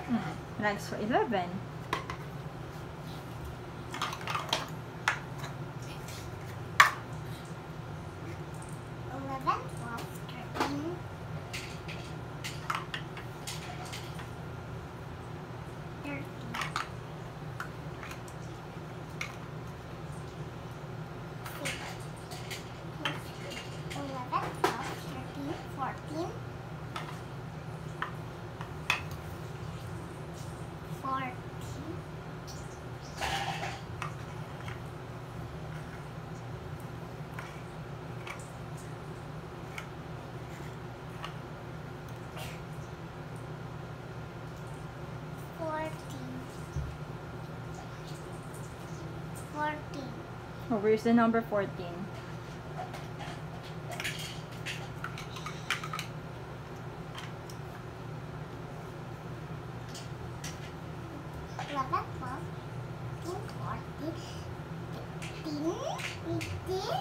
Next for 11. 11, 12, 13, 13, 11, 12, 13, 14, 14, 14. Oh, where's the number 14? 11, 12, 13, 14, 15, 18.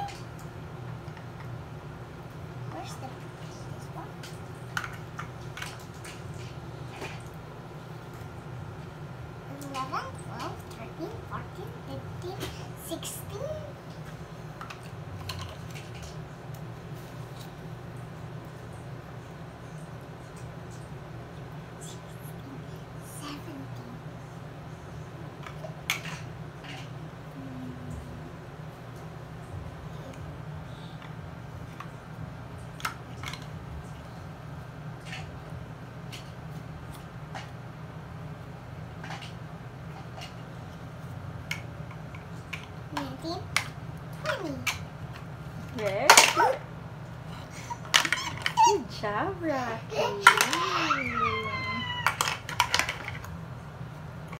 Where's this one? 11, 12, 13, 14, 15, 16. 17. 19, 20. Very good. Good job, Rocky.